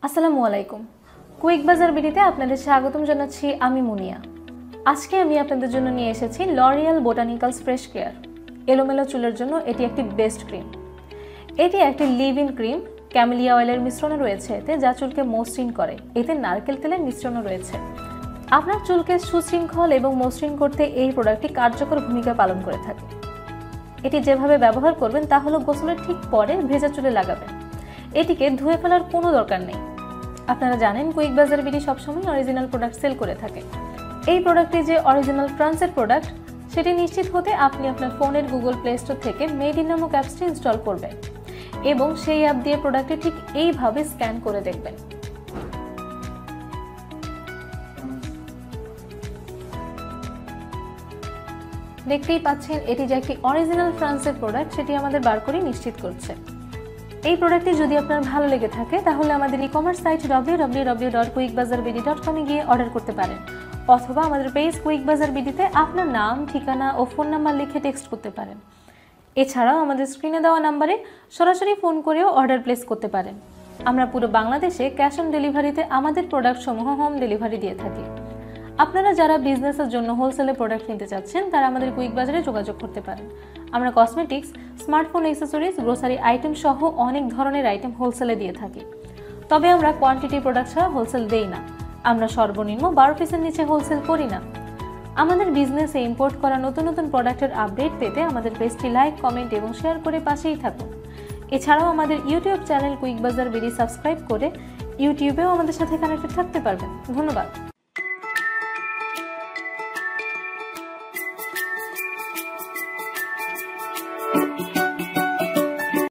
আসসালামু আলাইকুম। কুইক বাজার বিডিতে আপনাদের স্বাগতম জানাচ্ছি আমি মুনিয়া। আজকে আমি আপনাদের জন্য নিয়ে এসেছি লরিয়াল বোটানিক্যালস ফ্রেশ কেয়ার। এলোমেলো চুলের জন্য এটি একটি বেস্ট ক্রিম। এটি একটি লিভ ইন ক্রিম, ক্যামেলিয়া অয়েলের মিশ্রণে রয়েছে এতে, যা চুলকে মসৃণ করে। এতে নারকেল তেলের মিশ্রণও রয়েছে। আপনার চুলকে সুশৃঙ্খল এবং মসৃণ করতে এই প্রোডাক্টটি কার্যকর ভূমিকা পালন করে থাকে। এটি যেভাবে ব্যবহার করবেন তা হলো গোসলের ঠিক পরে ভেজা চুলে লাগাবেন। এটিকে ধুয়ে ফেলার কোনো দরকার নেই। আপনারা জানেন কুইক বাজার বিডি সবসময় অরিজিনাল প্রোডাক্ট সেল করে থাকে। এই প্রোডাক্টটি যে অরিজিনাল ফ্রান্সের প্রোডাক্ট সেটি নিশ্চিত হতে আপনি আপনার ফোনের গুগল প্লে স্টোর থেকে মেড ইন নামক অ্যাপসটি ইনস্টল করবেন এবং সেই অ্যাপ দিয়ে প্রোডাক্টটি ঠিক এইভাবে স্ক্যান করে দেখবেন। দেখতেই পাচ্ছেন এটি যে একটি অরিজিনাল ফ্রান্সের প্রোডাক্ট সেটি আমাদের বার করে নিশ্চিত করছে। এই প্রোডাক্টটি যদি আপনার ভালো লেগে থাকে তাহলে আমাদের ই-কমার্স সাইট www.quickbazarbd.com এ গিয়ে অর্ডার করতে পারেন, অথবা আমাদের পেজ কুইক বাজার বিডিতে আপনার নাম, ঠিকানা ও ফোন নাম্বার লিখে টেক্সট করতে পারেন। এছাড়াও আমাদের স্ক্রিনে দেওয়া নাম্বারে সরাসরি ফোন করেও অর্ডার প্লেস করতে পারেন। আমরা পুরো বাংলাদেশে ক্যাশ অন ডেলিভারিতে আমাদের প্রোডাক্টসমূহ হোম ডেলিভারি দিয়ে থাকি। আপনারা যারা বিজনেসের জন্য হোলসেলে প্রোডাক্ট নিতে চাচ্ছেন তারা আমাদের কুইক বাজারে যোগাযোগ করতে পারেন। আমরা cosmetics, smartphone accessories, grocery item সহ অনেক ধরনের আইটেম হোলসেলে দিয়ে থাকি। তবে আমরা কোয়ান্টিটি প্রোডাক্ট ছাড়া হোলসেল দেই না। আমরা সর্বনিম্ন 12 পিসের নিচে হোলসেল করি না। আমাদের বিজনেসে ইম্পোর্ট করা নতুন নতুন প্রোডাক্টের আপডেট পেতে আমাদের পেজটি লাইক, কমেন্ট এবং শেয়ার করে পাশেই থাকুন। এছাড়াও আমাদের YouTube channel quick Bazar BD subscribe করে ইউটিউবেও আমাদের সাথে কানেক্টেড থাকতে পারবেন। ধন্যবাদ।